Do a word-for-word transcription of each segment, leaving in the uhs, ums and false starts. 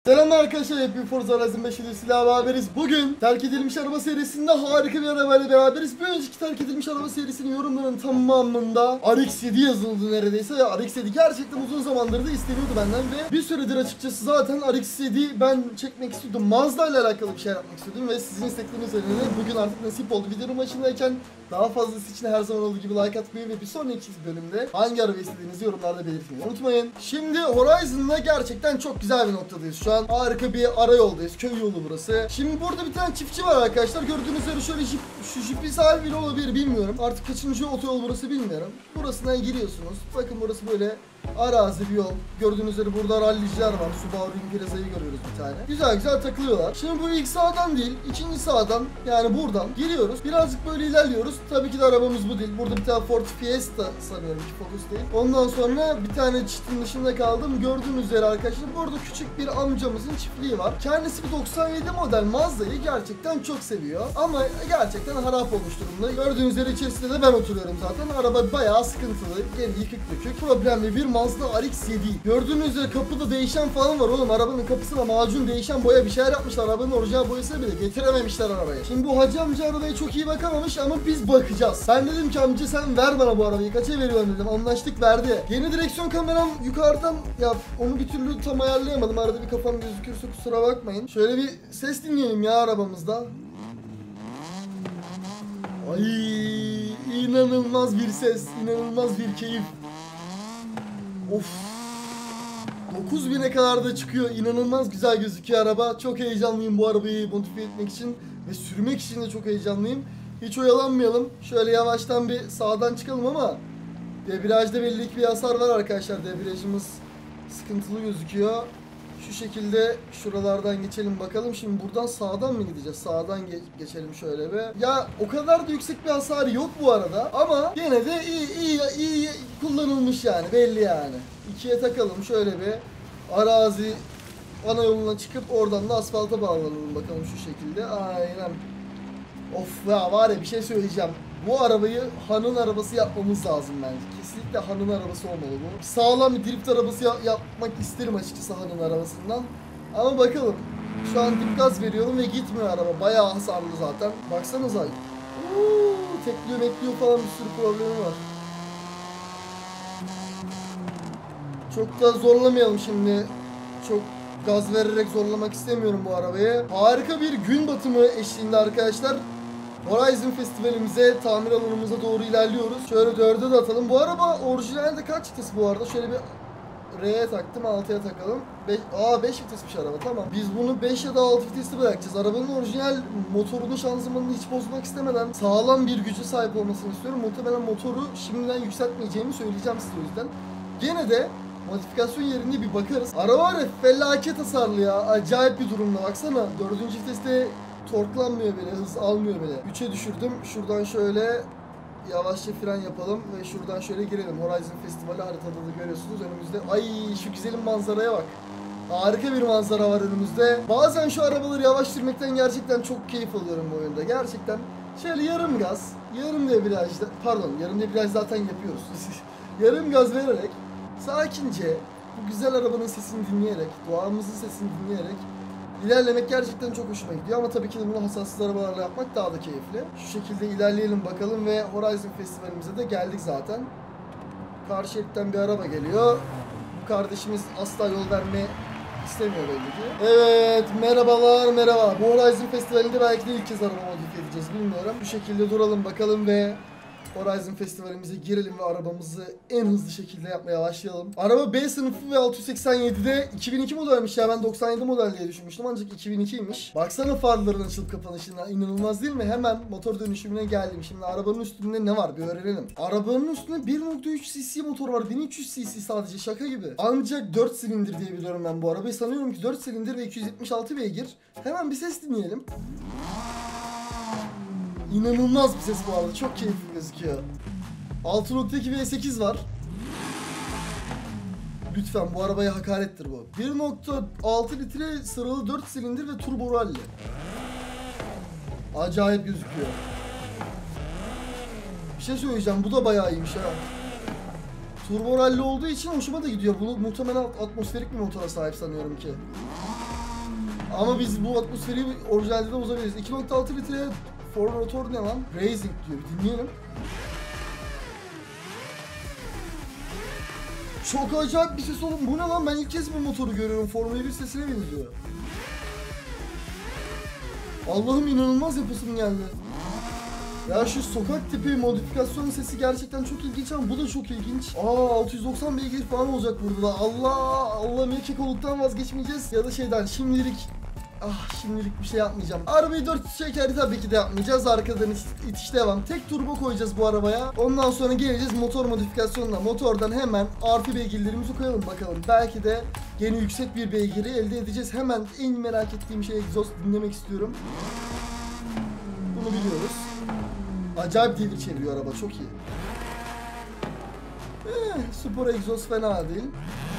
Selamlar arkadaşlar, hep bir Forza Horizon beş ile beraberiz. Bugün terk edilmiş araba serisinde harika bir arabayla beraberiz. Bir önceki terk edilmiş araba serisinin yorumlarının tamamında R X yedi yazıldı neredeyse. Ya R X yedi gerçekten uzun zamandır da isteniyordu benden ve bir süredir açıkçası zaten R X yedi ben çekmek istiyordum. Mazda ile alakalı bir şey yapmak istiyordum ve sizin istekleriniz üzerine bugün artık nasip oldu. Videonun başındayken daha fazlası için her zaman olduğu gibi like atmayı ve bir sonraki bölümde hangi araba istediğinizi yorumlarda belirtmeyi unutmayın. Şimdi Horizon'la gerçekten çok güzel bir noktadayız şu an. Harika bir ara yoldayız. Köy yolu burası. Şimdi burada bir tane çiftçi var arkadaşlar. Gördüğünüz üzere şöyle jip, şu jipi sahibi bile olabilir bilmiyorum. Artık kaçıncı otoyol burası bilmiyorum. Burasından giriyorsunuz. Bakın burası böyle arazi bir yol. Gördüğünüz üzere burada ralliciler var. Subaru Impreza'yı görüyoruz bir tane. Güzel güzel takılıyorlar. Şimdi bu ilk sağdan değil, ikinci sağdan yani buradan giriyoruz. Birazcık böyle ilerliyoruz. Tabii ki de arabamız bu değil. Burada bir tane Ford Fiesta sanıyorum ki Focus değil. Ondan sonra bir tane çiftliğin dışında kaldım. Gördüğünüz üzere arkadaşlar burada küçük bir amcamızın çiftliği var. Kendisi bir doksan yedi model Mazda'yı gerçekten çok seviyor. Ama gerçekten harap olmuş durumda. Gördüğünüz üzere içerisinde de ben oturuyorum zaten. Araba bayağı sıkıntılı. Geri yıkık dökük. Problemli bir Mazda R X yedi. Gördüğünüz üzere kapıda değişen falan var oğlum. Arabanın kapısına macun değişen boya bir şeyler yapmışlar. Arabanın orijinal boyasını bile getirememişler arabaya. Şimdi bu hacı amca arabaya çok iyi bakamamış ama biz bakacağız. Ben dedim ki amca sen ver bana bu arabayı. Kaça veriyorum dedim. Anlaştık, verdi. Yeni direksiyon kameram yukarıdan ya onu bir türlü tam ayarlayamadım. Arada bir kafam gözükürse kusura bakmayın. Şöyle bir ses dinleyelim ya arabamızda. Ay inanılmaz bir ses, inanılmaz bir keyif. Of. dokuz bine kadar da çıkıyor. İnanılmaz güzel gözüküyor araba. Çok heyecanlıyım bu arabayı modifiye etmek için ve sürmek için de çok heyecanlıyım. Hiç oyalanmayalım. Şöyle yavaştan bir sağdan çıkalım ama debriyajda belli ki bir hasar var arkadaşlar. Debriyajımız sıkıntılı gözüküyor. Şu şekilde şuralardan geçelim bakalım. Şimdi buradan sağdan mı gideceğiz? Sağdan ge geçelim şöyle be. Ya o kadar da yüksek bir hasar yok bu arada. Ama yine de iyi iyi iyi kullanılmış yani. Belli yani. İkiye takalım şöyle bir. Arazi ana yoluna çıkıp oradan da asfalta bağlanalım bakalım şu şekilde. Aynen. Of ya var ya bir şey söyleyeceğim. Bu arabayı hanın arabası yapmamız lazım bence. Kesinlikle hanın arabası olmalı bu. Sağlam bir drift arabası ya yapmak isterim açıkçası hanın arabasından. Ama bakalım. Şu an dip gaz veriyorum ve gitmiyor araba. Bayağı hasarlı zaten. Baksanıza. Uuu, tekliyor mekliyor falan bir sürü problemi var. Çok da zorlamayalım şimdi. Çok gaz vererek zorlamak istemiyorum bu arabayı. Harika bir gün batımı eşliğinde arkadaşlar Horizon Festivalimize, tamir alanımıza doğru ilerliyoruz. Şöyle dörde de atalım. Bu araba orijinalde kaç vitesi bu arada? Şöyle bir R'ye taktım, altıya takalım. Be Aa beş vitesmiş araba, tamam. Biz bunu beş ya da altı vitesli bırakacağız. Arabanın orijinal motorunu, şanzımanını hiç bozmak istemeden sağlam bir güce sahip olmasını istiyorum. Muhtemelen motoru şimdiden yükseltmeyeceğimi söyleyeceğim size o yüzden. Gene de modifikasyon yerine bir bakarız. Araba var ya felaket hasarlı ya. Acayip bir durumda baksana. Dördüncü viteste torklanmıyor bile, hız almıyor bile. üçe düşürdüm. Şuradan şöyle yavaşça fren yapalım ve şuradan şöyle girelim. Horizon Festivali haritada da görüyorsunuz önümüzde. Ay şu güzelim manzaraya bak. Harika bir manzara var önümüzde. Bazen şu arabaları yavaş sürmekten gerçekten çok keyif alıyorum bu oyunda. Gerçekten şöyle yarım gaz, yarım debriyajda, pardon yarım debriyaj zaten yapıyoruz. Yarım gaz vererek sakince bu güzel arabanın sesini dinleyerek, doğamızın sesini dinleyerek İlerlemek gerçekten çok hoşuma gidiyor ama tabii ki de bunu hasassız arabalarla yapmak daha da keyifli. Şu şekilde ilerleyelim bakalım ve Horizon Festivalimize de geldik zaten. Karşı şeritten bir araba geliyor. Bu kardeşimiz asla yol verme istemiyor belli ki. Evet, merhabalar merhaba. Bu Horizon Festivali'nde belki de ilk kez araba modifiye edeceğiz bilmiyorum. Bu şekilde duralım bakalım ve Horizon Festivalimize girelim ve arabamızı en hızlı şekilde yapmaya başlayalım. Araba B sınıfı ve altı yüz seksen yedide iki bin iki modelmiş ya, ben doksan yedi model diye düşünmüştüm ancak iki bin ikiymiş. Baksana farların açılıp kapanışına, inanılmaz değil mi? Hemen motor dönüşümüne geldim. Şimdi arabanın üstünde ne var bir öğrenelim. Arabanın üstünde bir nokta üç cc motor var, bin üç yüz cc sadece, şaka gibi. Ancak dört silindir diye biliyorum ben bu arabayı, sanıyorum ki dört silindir ve iki yüz yetmiş altı beygir. Hemen bir ses dinleyelim. İnanılmaz bir ses bu arada. Çok keyifli gözüküyor. altı nokta iki V sekiz var. Lütfen bu arabaya hakarettir bu. bir nokta altı litre sıralı dört silindir ve turbo rally. Acayip gözüküyor. Bir şey söyleyeceğim. Bu da bayağı iyiymiş ha. Turbo rally olduğu için hoşuma da gidiyor. Bu muhtemelen atmosferik bir motora sahip sanıyorum ki. Ama biz bu atmosferi orijinalde de bozabiliriz. iki nokta altı litre Ford motor ne lan? Racing diyor. Dinleyelim. Çok acayip bir ses oğlum. Bu ne lan? Ben ilk kez bu motoru görüyorum. Formula bir sesine benziyor. Allah'ım inanılmaz yapısım geldi. Ya şu sokak tipi modifikasyon sesi gerçekten çok ilginç ama bu da çok ilginç. Aa altı yüz doksan beygir falan olacak burada da. Allah Allah'ım ya kekoluktan vazgeçmeyeceğiz. Ya da şeyden şimdilik ah şimdilik bir şey yapmayacağım. Arabayı dört çekeri tabii ki de yapmayacağız. Arkadan itiş, itiş devam. Tek turbo koyacağız bu arabaya. Ondan sonra geleceğiz motor modifikasyonuna. Motordan hemen artı beygirlerimizi koyalım bakalım. Belki de yeni yüksek bir beygiri elde edeceğiz. Hemen en merak ettiğim şey egzoz dinlemek istiyorum. Bunu biliyoruz. Acayip devir çeviriyor araba, çok iyi. Eh, spor egzoz fena değil.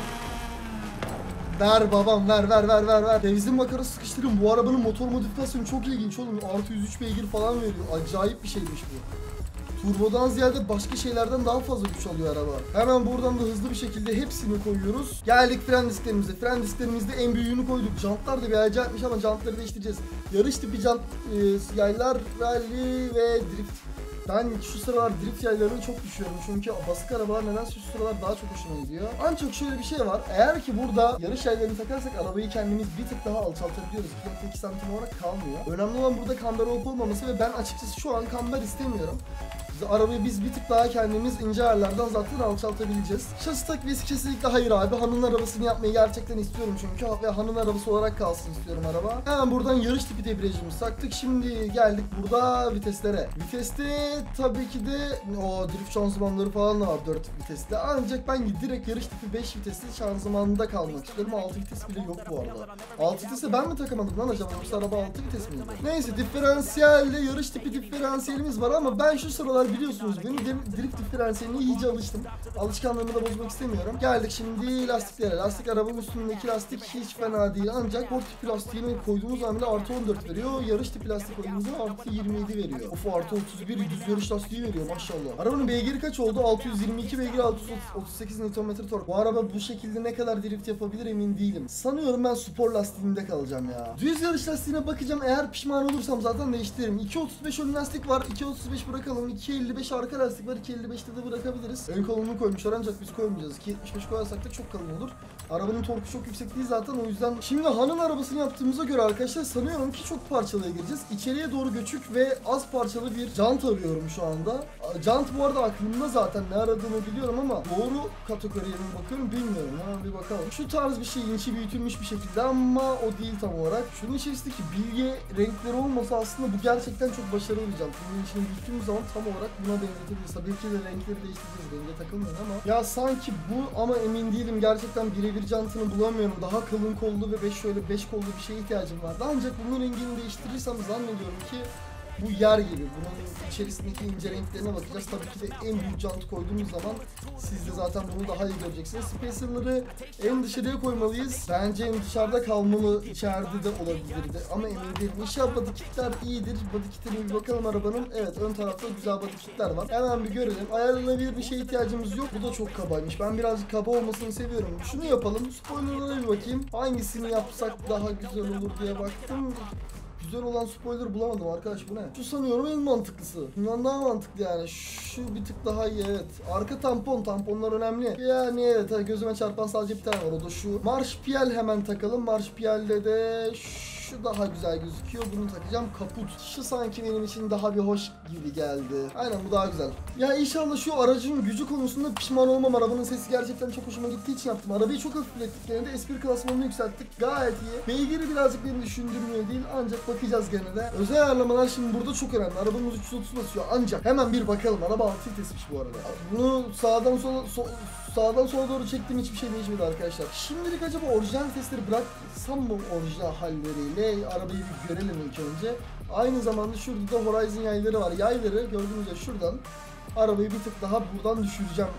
Ver babam, ver ver ver ver ver. Benzin makarası sıkıştırın. Bu arabanın motor modifikasyonu çok ilginç oğlum. Artı yüz üç beygir falan veriyor. Acayip bir şeymiş bu. Turbodan ziyade başka şeylerden daha fazla güç alıyor araba. Hemen buradan da hızlı bir şekilde hepsini koyuyoruz. Geldik fren disklerimize. Fren disklerimizde en büyüğünü koyduk. Jantlar da bir acayipmiş ama jantları değiştireceğiz. Yarış tipi jant, e, yaylar, rally ve drift. Ben şu sıralar drift yaylarını çok düşüyorum çünkü basık arabalar nedense şu sıralar daha çok hoşuma gidiyor. Ancak şöyle bir şey var. Eğer ki burada yarış yaylarını takarsak arabayı kendimiz bir tık daha alçaltabiliyoruz. iki nokta iki santim olarak kalmıyor. Önemli olan burada kamber olup olmaması ve ben açıkçası şu an kamber istemiyorum. Arabayı biz bir tık daha kendimiz ince ayarlardan zaten alçaltabileceğiz. Şasi takviyesi kesinlikle hayır abi. Han'ın arabasını yapmayı gerçekten istiyorum çünkü. Ve Han'ın arabası olarak kalsın istiyorum araba. Hemen buradan yarış tipi debriyajımızı taktık. Şimdi geldik burada viteslere. Viteste tabii ki de o drift şanzımanları falan da var dört vitesli. Ancak ben direkt yarış tipi beş vitesli şanzımanında kalmak istiyorum. altı vites bile yok bu arada. altı vitese ben mi takamadım lan acaba? Yoksa araba altı vites miydi? Neyse diferansiyelle yarış tipi diferansiyelimiz var ama ben şu sıralar biliyorsunuz benim drift diferansiyeline iyice alıştım. Alışkanlığımı da bozmak istemiyorum. Geldik şimdi lastiklere. Lastik arabanın üstündeki lastik hiç fena değil ancak port tipi lastiğini koyduğumuz zaman bile artı on dört veriyor. Yarış tipi lastik koyduğumuzda artı yirmi yedi veriyor. Of artı otuz bir düz yarış lastiği veriyor maşallah. Arabanın beygiri kaç oldu? altı yüz yirmi iki beygir, altı yüz otuz sekiz newton metre tork. Bu araba bu şekilde ne kadar drift yapabilir emin değilim. Sanıyorum ben spor lastiğinde kalacağım ya. Düz yarış lastiğine bakacağım. Eğer pişman olursam zaten değiştiririm. iki otuz beş ön lastik var. iki otuz beş bırakalım. iki elli beş arka lastik var. iki elli beşte de bırakabiliriz. Ön kolunu koymuşlar ancak biz koymayacağız. iki yetmiş beş koyarsak da çok kalın olur. Arabanın torku çok yüksek değil zaten o yüzden. Şimdi Han'ın arabasını yaptığımıza göre arkadaşlar sanıyorum ki çok parçalıya gireceğiz. İçeriye doğru göçük ve az parçalı bir jant arıyorum şu anda. Jant bu arada aklımda zaten ne aradığını biliyorum ama doğru kategoriye mi bakıyorum bilmiyorum. Hemen bir bakalım. Şu tarz bir şey inçi büyütülmüş bir şekilde ama o değil tam olarak. Şunun içerisindeki bilge renkleri olmasa aslında bu gerçekten çok başarılı bir jant. Bunun içini büyüttüğümüz zaman tam olarak buna benzetebiliriz. Tabii ki de renkleri değiştireceğiz. Renge takılmayın ama. Ya sanki bu ama emin değilim. Gerçekten birebir jantını bulamıyorum. Daha kalın kollu ve beş şöyle beş kollu bir şeye ihtiyacım vardı. Ancak bunun rengini değiştirirsem zannediyorum ki bu yer gibi. Bunun içerisindeki ince renklerine bakacağız. Tabii ki de en büyük jant koyduğumuz zaman siz de zaten bunu daha iyi göreceksiniz. Spacer'ları en dışarıya koymalıyız. Bence en dışarıda kalmalı. İçeride de olabilirdi. Ama emin değilim. İnşallah body kitler iyidir. Body kitlerine bir bakalım arabanın. Evet ön tarafta güzel body kitler var. Hemen bir görelim. Ayarlanabilir bir şeye ihtiyacımız yok. Bu da çok kabaymış. Ben birazcık kaba olmasını seviyorum. Şunu yapalım. Spoilerlara bir bakayım. Hangisini yapsak daha güzel olur diye baktım. Güzel olan spoiler bulamadım arkadaş, bu ne? Şu sanıyorum en mantıklısı. Bundan daha mantıklı yani. Şu bir tık daha iyi, evet. Arka tampon, tamponlar önemli. Yani evet, gözüme çarpan sadece bir tane var, o da şu. Marşpiyel hemen takalım. Marşpiyelde de şu daha güzel gözüküyor. Bunu takacağım. Kaput. Şu sanki benim için daha bir hoş gibi geldi. Aynen, bu daha güzel. Ya inşallah şu aracın gücü konusunda pişman olmam. Arabanın sesi gerçekten çok hoşuma gittiği için yaptım. Arabayı çok hafiflettik. Yine de espri klasmanını yükselttik. Gayet iyi. Beygiri birazcık beni düşündürmüyor değil. Ancak bakacağız gene de. Özel ayarlamalar şimdi burada çok önemli. Arabanın üç yüz otuz basıyor. Ancak hemen bir bakalım. Araba altı vitesmiş bu arada. Bunu sağdan sola so sağdan sola doğru çektim. Hiçbir şey değişmedi arkadaşlar. Şimdilik acaba orijinal vitesleri bıraksam mı orijinal halleriyle? Arabayı bir görelim ilk önce. Aynı zamanda şurada da Horizon yayları var. Yayları gördüğünüz gibi şuradan arabayı bir tık daha buradan düşüreceğim.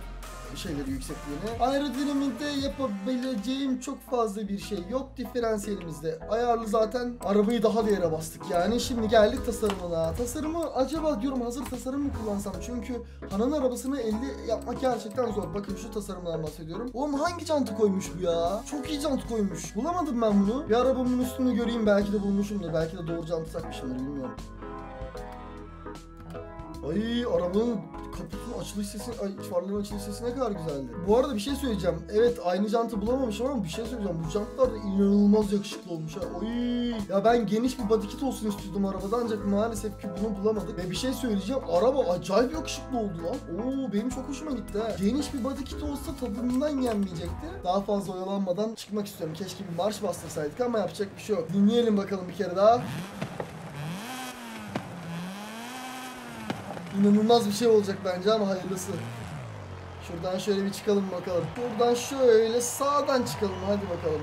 şeyleri, yüksekliğini. Aerodinamikte yapabileceğim çok fazla bir şey yok. Diferansiyelimizde ayarlı zaten. Arabayı daha da yere bastık yani. Şimdi geldik tasarımına. Tasarımı acaba diyorum hazır tasarım mı kullansam? Çünkü Han'ın arabasını elde yapmak gerçekten zor. Bakın şu tasarımdan bahsediyorum. Oğlum hangi jantı koymuş bu ya? Çok iyi jant koymuş. Bulamadım ben bunu. Bir arabamın üstünü göreyim, belki de bulmuşumdur. Belki de doğru jantı takmışımdır, bilmiyorum. Ay, arabanın kaputun açılış sesi, ay farların açılış sesi ne kadar güzeldi. Bu arada bir şey söyleyeceğim. Evet, aynı jantı bulamamışım ama bir şey söyleyeceğim. Bu jantlar da inanılmaz yakışıklı olmuş ha. Oy. Ya ben geniş bir body kit olsun istiyordum arabada, ancak maalesef ki bunu bulamadık. Ve bir şey söyleyeceğim. Araba acayip yakışıklı oldu lan. Oo, benim çok hoşuma gitti ha. Geniş bir body kit olsa tadından yenmeyecekti. Daha fazla oyalanmadan çıkmak istiyorum. Keşke bir marş bastırsaydık ama yapacak bir şey yok. Dinleyelim bakalım bir kere daha. İnanılmaz bir şey olacak bence ama hayırlısı. Şuradan şöyle bir çıkalım bakalım. Buradan şöyle sağdan çıkalım, hadi bakalım.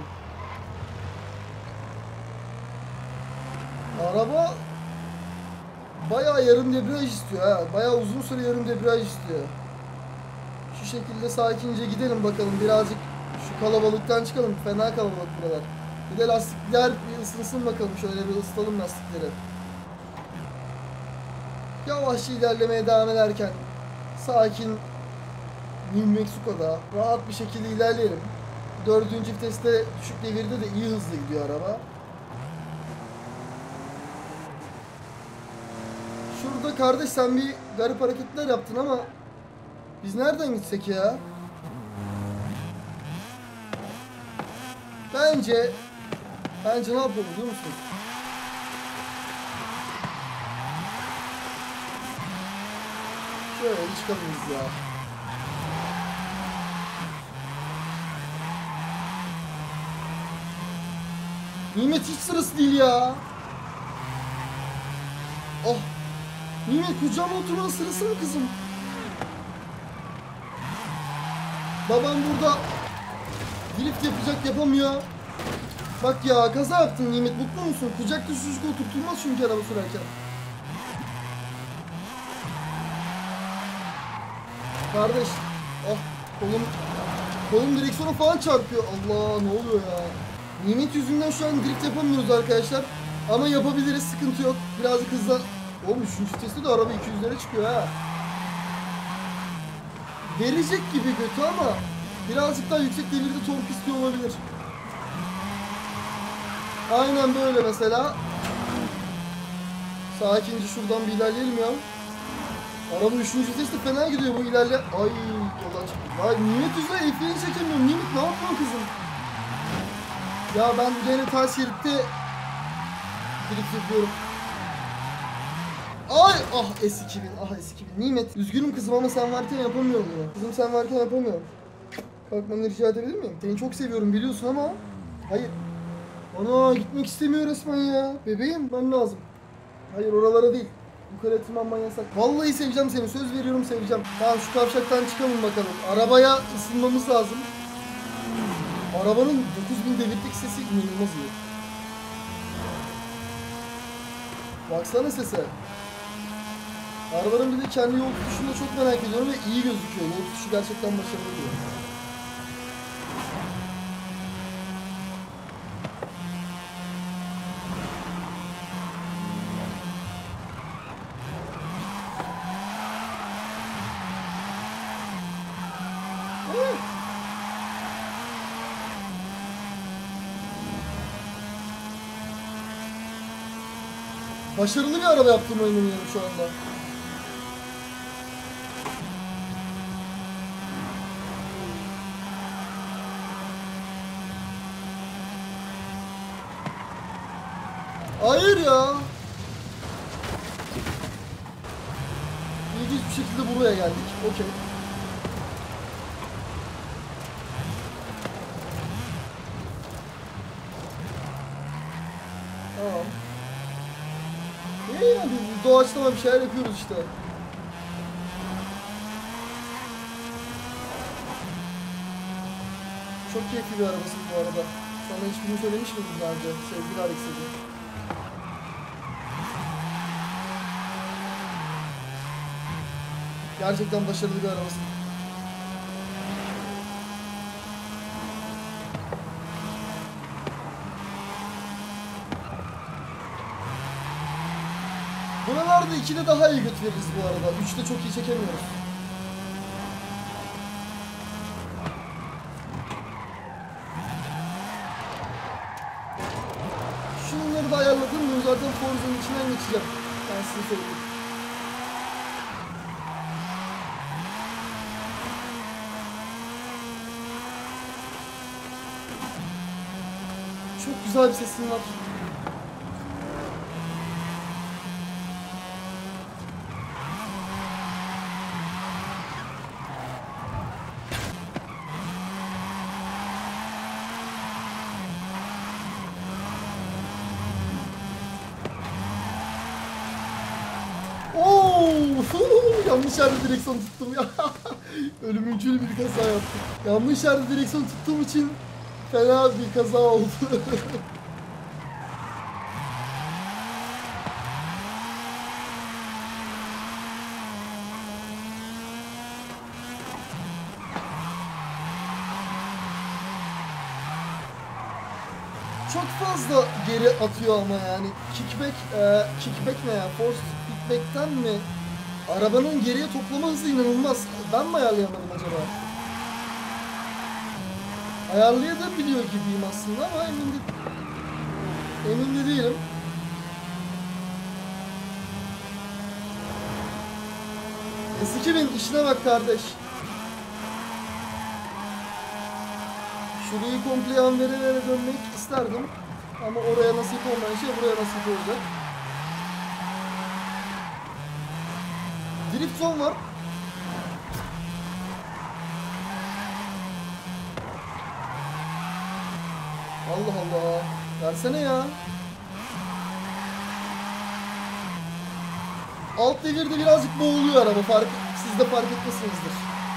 Araba bayağı yarım debriyaj istiyor ha. Bayağı uzun süre yarım debriyaj istiyor. Şu şekilde sakince gidelim bakalım. Birazcık şu kalabalıktan çıkalım. Fena kalabalık buralar. Bir de lastikler bir ısınsın bakalım. Şöyle bir ısıtalım lastikleri. Yavaşça ilerlemeye devam ederken sakin New Mexico'da rahat bir şekilde ilerleyelim. Dördüncü viteste düşük devirde de iyi hızlı gidiyor araba. Şurada kardeş sen bir garip hareketler yaptın ama biz nereden gitsek ya? Bence Bence ne yapalım biliyor musun? Şöyle çıkalım biz ya. Nimet hiç sırası değil ya. Oh. Nimet kucağıma oturmanın sırası mı kızım? Babam burada drift yapacak, yapamıyor. Bak ya, kaza yaptın Nimet, mutlu musun? Kucakta çocuk oturtulmaz çünkü araba sürerken. Kardeş, ah kolum kolum direksiyona falan çarpıyor. Allah, ne oluyor ya? Nimet yüzünden şu an drift yapamıyoruz arkadaşlar. Ama yapabiliriz, sıkıntı yok. Birazcık hızlan. Oğlum üçüncü viteste de araba iki yüzlere çıkıyor ha. Verecek gibi kötü ama birazcık daha yüksek devirde tork istiyor olabilir. Aynen böyle mesela. Sakince şuradan bir ilerleyelim ya. Araba üçüncü viteste fena gidiyor bu ilerle. Ay yoldan çıktı. Ay Nimet yüzünden el freni çekemiyorum. Nimet ne yapıyorsun kızım? Ya ben gene ters şeritte drift yapıyorum. Ay ah S iki bin, ah S iki bin. Nimet üzgünüm kızım ama sen varken yapamıyorum bunu. Kızım sen varken yapamıyorum. Kalkmanı rica edebilir miyim? Seni çok seviyorum biliyorsun ama hayır. Ana gitmek istemiyor resmen ya. Bebeğim ben lazım. Hayır oralara değil. Yukarı tırmanman yasak. Vallahi seveceğim seni, söz veriyorum seveceğim. Tamam şu kavşaktan çıkalım bakalım. Arabaya ısınmamız lazım. Arabanın dokuz bin devirlik sesi inanılmaz iyi. Baksana sese. Arabanın bir de kendi yol tutuşunu da çok merak ediyorum ve iyi gözüküyor. Yol tutuşu gerçekten başarılı diyor. Başarılı bir araba yaptığıma inanıyorum şu anda. Hayır ya. İlginç bir şekilde buraya geldik. Okey. Tamam. İyi yani biz doğaçlama bir şeyler yapıyoruz işte. Çok keyifli bir arabası bu arada. Sana hiçbirini söylemiş miydim daha önce sevgili Alex'e? Gerçekten başarılı bir arabası. Buralarda ikide daha iyi göt veririz bu arada. Üçte çok iyi çekemiyoruz. Şunları da ayarladım mı zaten Forza'nın içinden geçeceğim. Ben size söyleyeyim. Çok güzel bir sesin var. Oo, yanlış yerde direksiyon tuttum ya. Ölümcül bir kaza yaptım. Yanlış yerde direksiyon tuttuğum için fena bir kaza oldu. Çok fazla geri atıyor ama yani kickback, e, kickback ne ya? Force kickback'ten mi? Arabanın geriye toplama hızı inanılmaz. Ben mi ayarlayamadım acaba? Ayarlayabiliyor gibiyim aslında ama emin de, emin de değilim. S iki bin işine bak kardeş. Şurayı komple yan vere vere dönmek isterdim. Ama oraya nasip olmayan şey buraya nasip olacak. Drift zone var. Allah Allah. Versene ya. Alt devirde birazcık boğuluyor araba. Fark, siz de fark etmesinizdir.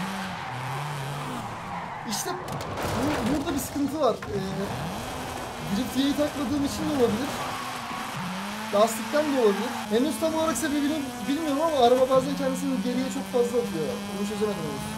İşte bu, burada bir sıkıntı var. Ee, drift yayı takmadığım için de olabilir. Lastikten de olabilir. Henüz tam olarak sebebini bilmiyorum ama araba bazen kendisini geriye çok fazla atıyor. Bunu çözemedim henüz.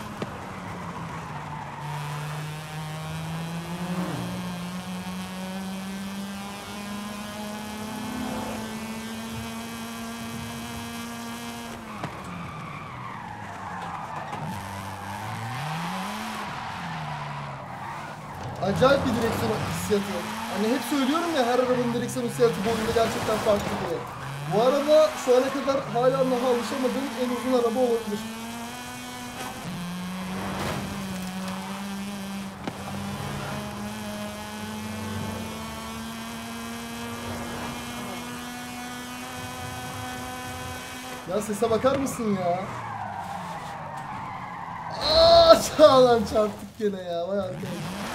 Acayip bir direksiyon hissiyatı. Hani hep söylüyorum ya her arabanın direksiyon hissiyatı boyunda gerçekten farklı diye. Bu araba şu ana kadar hala daha alışamadığım en uzun araba olabilir. Ya sese bakar mısın ya? Aaa Çağlan çarptık gene ya. Vay arkadaş.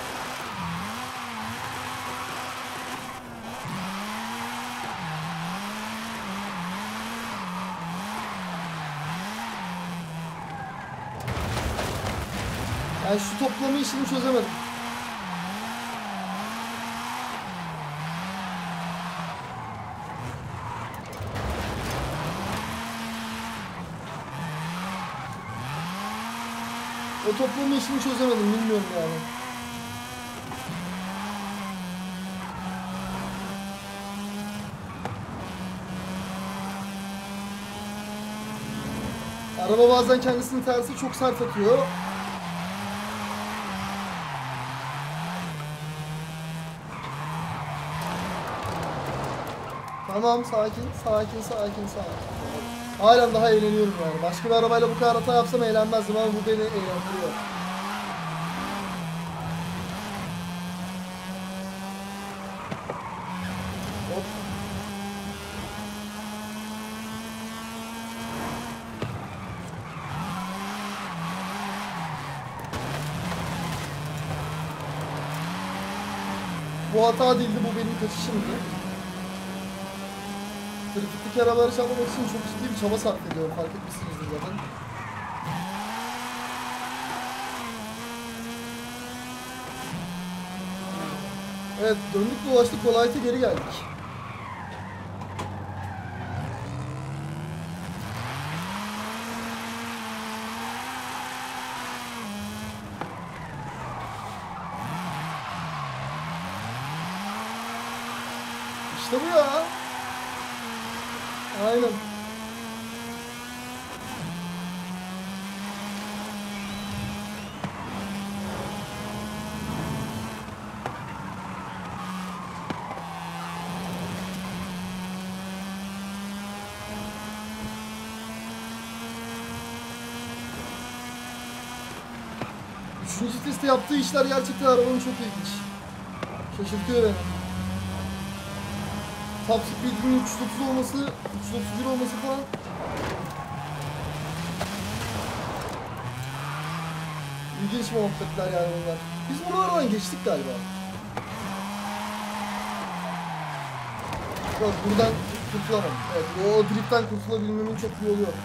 Ben şu toplama işini çözemedim. O toplama işini çözemedim, bilmiyorum yani. Araba bazen kendisini tersi çok sert atıyor. Tamam, sakin, sakin, sakin, sakin. Halen daha eğleniyorum yani. Başka bir arabayla bu kadar hata yapsam eğlenmezdim ama bu beni eğlendiriyor. Hop. Bu hata değildi, bu benim kaçışımdı. Trafikteki arabaları çalmamak için çok ciddi bir çaba sarf ediyorum. Fark etmişsinizdir zaten. Evet, döndük dolaştık, kolayta geri geldik. İşte bu ya. Aynen. Üçüncü testte yaptığı işler gerçekten arabanın çok ilginç. Şaşırtıyor beni. Top speed'inin üç yüz otuz olması, üç yüz otuz bir olması falan. İlginç muhabbetler yani bunlar. Biz buralardan geçtik galiba. Yok, buradan kurtulamam. Evet, o driftten kurtulabilmemin çok bir yolu yok.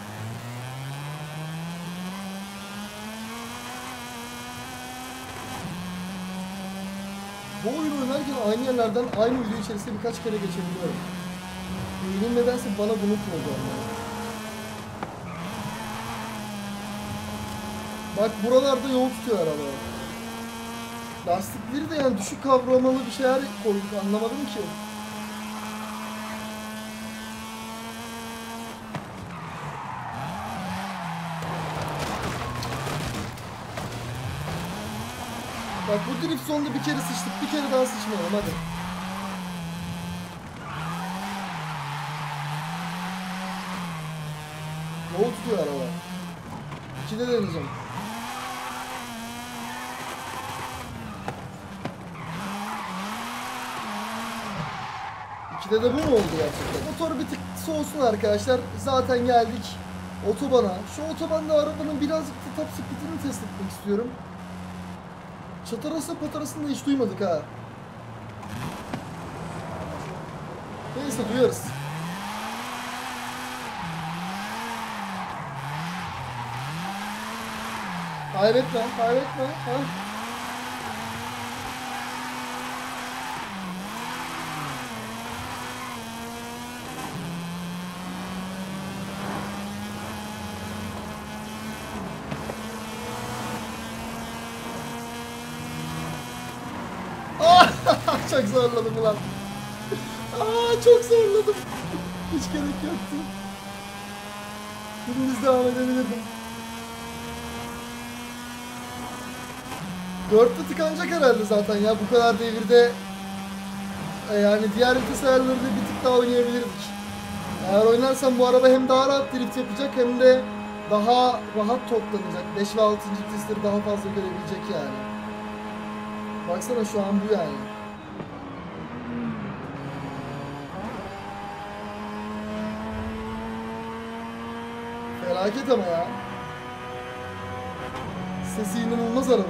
Bu oyunu oynarken aynı yerlerden aynı video içerisinde birkaç kere geçebiliyorum. Beynim nedense bana bunu kurdu. Bak buralarda yol tutuyor araba. Lastikleri de yani düşük kavramalı bir şeyler koyduk, anlamadım ki. Bak bu drift zonda bir kere sıçtık, bir kere daha sıçmayalım hadi. Yol tutuyor araba. İkide deneyeceğim. İkide de bu mu oldu gerçekten? Motor bir tık soğusun arkadaşlar. Zaten geldik otobana. Şu otobanda arabanın birazcık da top speed'ini test etmek istiyorum. Çatarası patarasını da hiç duymadık ha. Neyse duyarız. Kaybetme, kaybetme. Ha? Çok zorladım ulan. Aa, çok zorladım. Hiç gerek yoktu. Dümdüz devam edebilirdim. Dörtte tıkanacak herhalde zaten ya, bu kadar devirde. Yani diğer vites ayarlarıyla bir tık daha oynayabilirdik. Eğer oynarsam bu araba hem daha rahat drift yapacak hem de daha rahat toplanacak. beş ve altıncı vitesleri daha fazla görebilecek yani. Baksana şu an bu yani. Felaket ama ya. Sesi inanılmaz araba.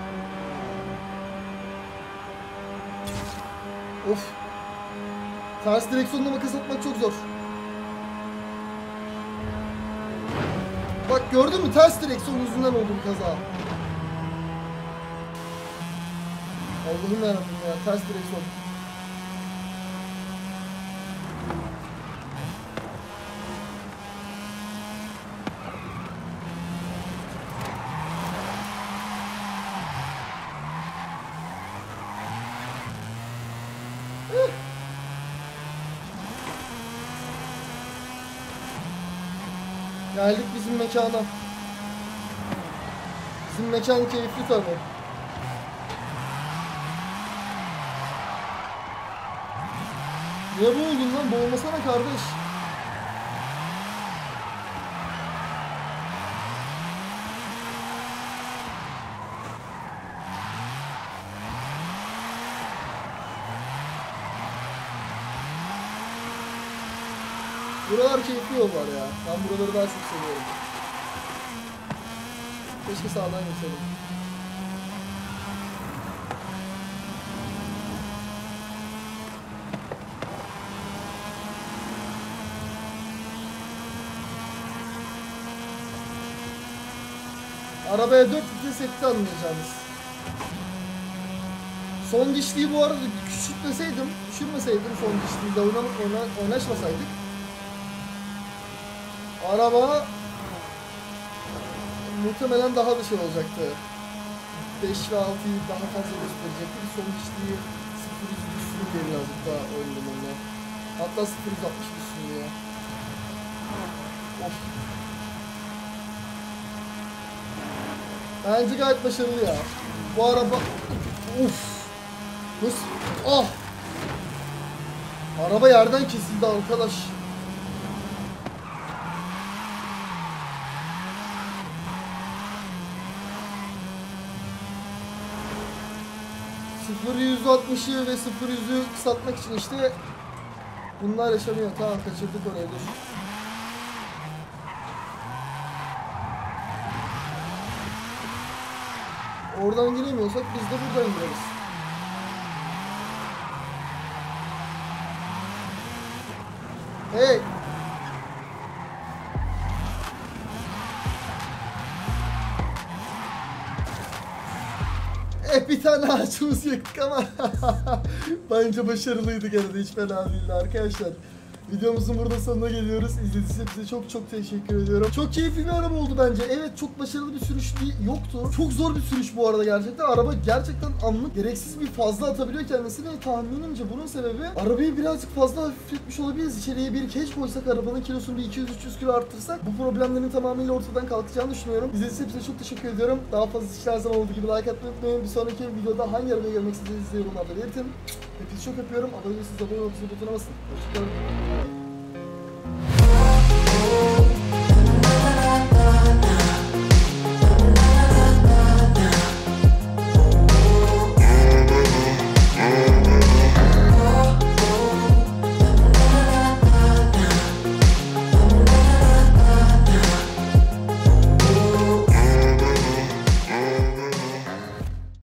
Of. Ters direksiyonla makas atmak çok zor. Bak gördün mü, ters direksiyon yüzünden oldu bu kaza. Allah'ım yarabbim ya, ters direksiyon. Geldik bizim mekana. Bizim mekan keyifli tabi. Niye boğuldun lan? Boğulmasana kardeş. Buralar keyifli yollar ya. Ben buraları daha çok seviyorum. Keşke sağdan geçelim. Arabaya dört vites etti anlayacağınız. Son dişliği bu arada küçültmeseydim, düşürmeseydim son dişliğiyle oyna, oyna, oynaşmasaydık, araba muhtemelen daha da şey olacaktı. beş ve altıyı daha fazla gösterecekti. Son dişliği sıfır yüz düşsün diye birazcık daha oynadım onunla. Hatta sıfır yüz altmış düşsün diye. Of. Bence gayet başarılı ya. Bu araba... Of. Nasıl? Ah! Araba yerden kesildi arkadaş. sıfır yüz altmışı ve sıfır yüzü kısaltmak için işte bunlar yaşanıyor. Tamam, kaçırdık oraya, dur. Oradan giremiyorsak biz de buradan gireriz. Hey! E bir tane ağaçımız yaktık ama bence başarılıydı, gene de hiç fena değildi arkadaşlar. Videomuzun burada sonuna geliyoruz. İzlediğiniz için size çok çok teşekkür ediyorum. Çok keyifli bir araba oldu bence. Evet, çok başarılı bir sürüş yoktu. Çok zor bir sürüş bu arada gerçekten. Araba gerçekten anlık gereksiz bir fazla atabiliyor kendisini. Tahminimce bunun sebebi arabayı birazcık fazla hafifletmiş olabiliriz. İçeriye bir keş koysak, arabanın kilosunu bir iki yüz üç yüz kilo arttırsak bu problemlerin tamamıyla ortadan kalkacağını düşünüyorum. İzlediğiniz için size çok teşekkür ediyorum. Daha fazla işler her zaman olduğu gibi like atmayı unutmayın. Bir sonraki videoda hangi arabaya görmek istediğinizi yorumlarda belirtin. Hepinizi çok öpüyorum. Abone değilseniz abone olmayı, butonuna basın. Hoşçakalın.